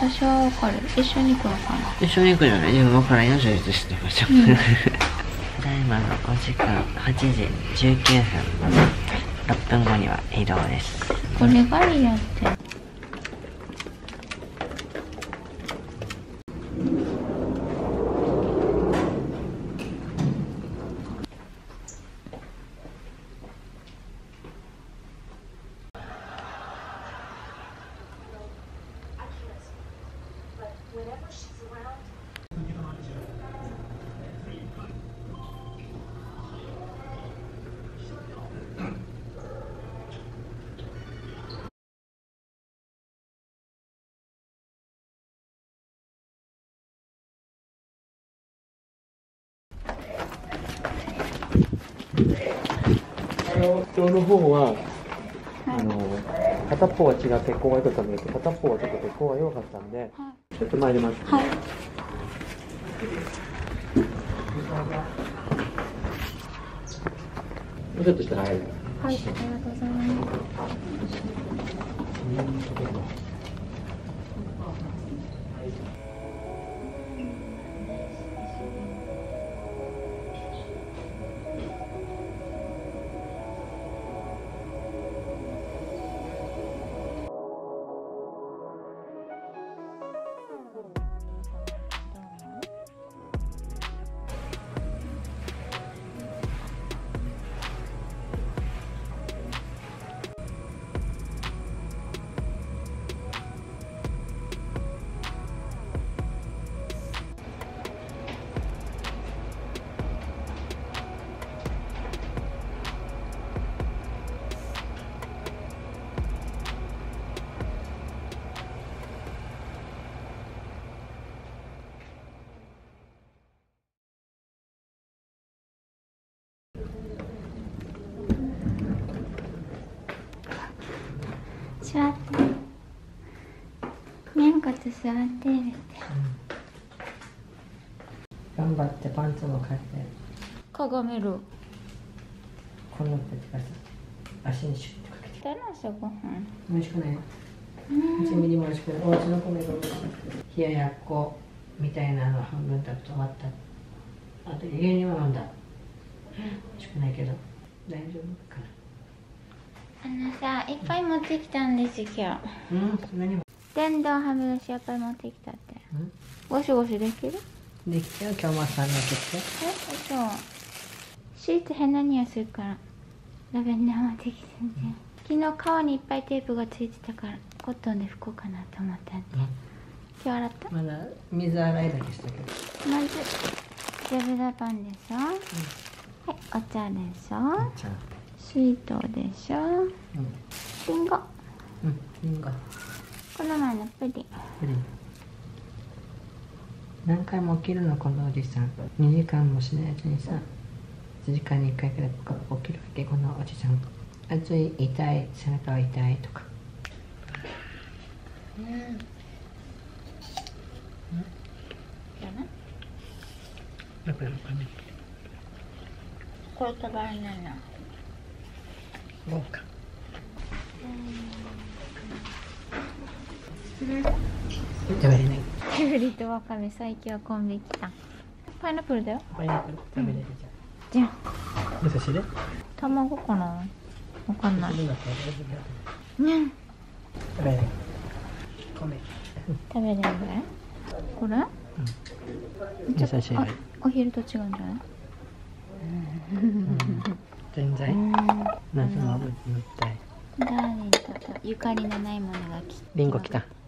私はわかる。一緒に行くのかな。 一緒に行くじゃない。でも分からんよ、それとしてました。ただいまのお時間8時19分。6分後には移動です。 これがリアって。 今日の方は、片っぽは違う血行が良かったんだけど、片っぽはちょっと血行が弱かったんで、ちょっと参ります。はい。もうちょっとしたら入る。 はい、ありがとうございます。座って。にゃんこと座って。 頑張ってパンツも買って。 かがめる。 この手がさ、足にシュッとかけて。 だな、朝ごはん。 美味しくない。1ミリも美味しくない。お家の米が美味しい。冷ややっこみたいなの半分食べて終わった。あと家にも飲んだ。美味しくないけど大丈夫かな。 さ、いっぱい持ってきたんです今日。 何も。 電動歯ブラシやっぱり持ってきたって。ゴシゴシできる？ できたよ、今日も朝になってきて。 そう。シーツ変な匂いするからラベンダー持ってきてんで、昨日革にいっぱいテープがついてたからコットンで拭こうかなと思ったんで、今日洗った？ まだ水洗いだけしたけど。 まずジャブダパンでしょ、はい、お茶でしょ、シートでしょ、リンゴ、 リンゴ、 この前のプリン。 何回も起きるのこのおじさん。2時間もしないうちにさ、1時間に1回くらいポカポカ起きるわけ、このおじさん。暑い、痛い、背中が痛いとか。だからこれ食べられないな。 豪華。食べれない。 きゅうりとわかめ、最強コンビきた。パイナップルだよ。 パイナップル食べれるじゃん。 味噌汁？ 卵かな、わかんない。ね。 食べれない。米。 食べれるね。これ？ 味噌汁。 お昼と違うんじゃない？ 全然。夏のぶったい。 ダーリンとゆかりのないものがリンゴ来た。